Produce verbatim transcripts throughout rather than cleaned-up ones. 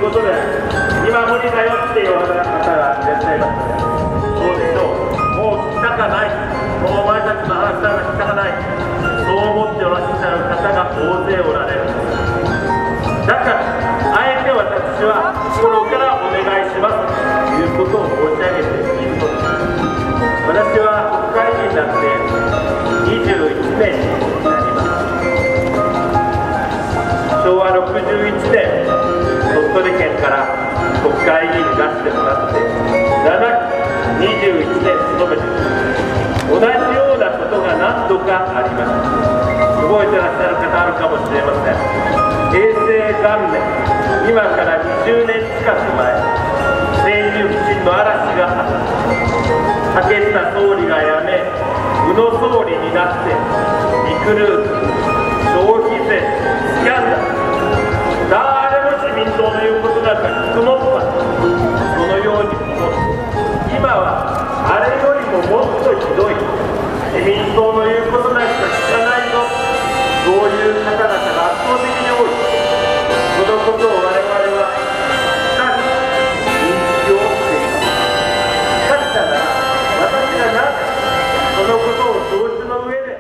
ことで、今無理だよっていう方がいらっしゃいますので、そうでしょう、もう聞きたかない、もうお前たちの話なんか聞きたかない、そう思っておらっしゃる方が大勢おられるんです。だからあえて私は心からお願いしますということを申し上げていることです。私は国会議員になってにじゅういちねんになります。しょうわろくじゅういちねん鳥取県から国会議員に出してもらって長くにじゅういちねん勤めて同じようなことが何度かありました。覚えてらっしゃる方あるかもしれません。平成元年、今からにじゅうねん近く前、政治不信の嵐があった。竹下総理が辞め、宇野総理になってリクルート、消費税、スキャンダル、誰も自民党の言うことなんか聞くもんか、そのように思う。今はあれよりももっとひどい、自民党の言うことなんか聞かないぞ、そういう方々が圧倒的に多い。そのことを我々はしっかり認識をしています。しかしたら私がなぜそのことを承知の上で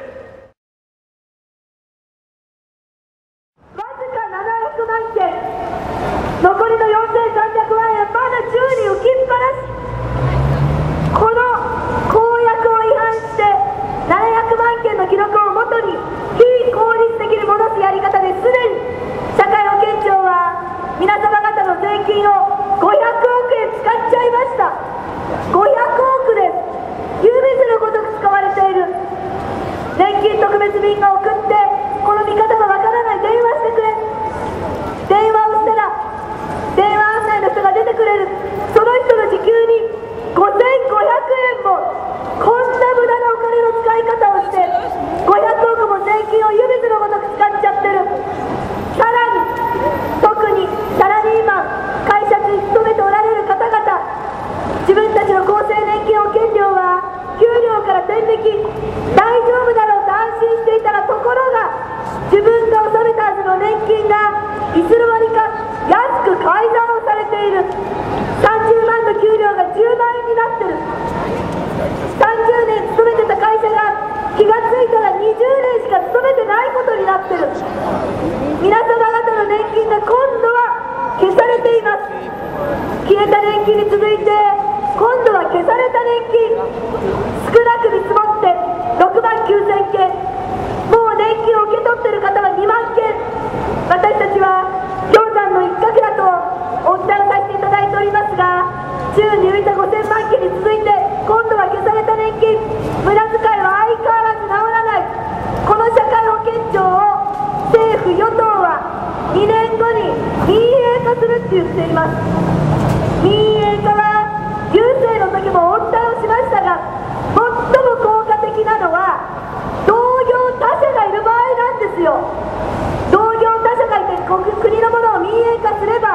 わずかななひゃくまんけん、残りのよんせんさんびゃくまんえんまだ宙に浮きっぱなし。この公約を違反してななひゃくまんけんの記録をもとに非効率的に戻すやり方ですでに社会保険庁は皆様方の税金をごひゃくおくえん使っちゃいました。ごひゃくおくです。湯水のごとく使われている。年金特別便が送ってこの見方がわからない、電話してくれ、電話をしたら電話案内の人が出てくれる。その人の時給にごせんごひゃくえんもこんな無駄なお金の使い方をしてごひゃくおくも税金を湯水のごとく使っちゃってる。さらに特にサラリーマン、会社に勤めておられる方々、自分たちの厚生年金保険料は給料から天引き、大丈夫だろうと安心していたら、ところが自分が納めたはずの年金がいつの間にか安く改ざんをされている。さんじゅうまんの給料がじゅうまんえんになってる。さんじゅうねん勤めてた会社が気がついたらにじゅうねんしか勤めてないことになってる。皆様方の年金が今度は消されています。消えた年金に続いて今度は消された年金、少なく見積もってろくまんきゅうせんけん、もう年金を受け取っている方はにまんけん。私たちは氷山の一角だとお伝えさせていただいておりますが、宙に浮いたごせんまんけんに続いて今度は消された年金、無駄遣いは相変わらず治らない。この社会保険庁を政府与党はにねんごに民営化するって言っています。民営化は郵政の時もお伝えをしましたが、最も効果的なのは同業他社がいる場合なんですよ。同業他社がいて国のものを民営化すれば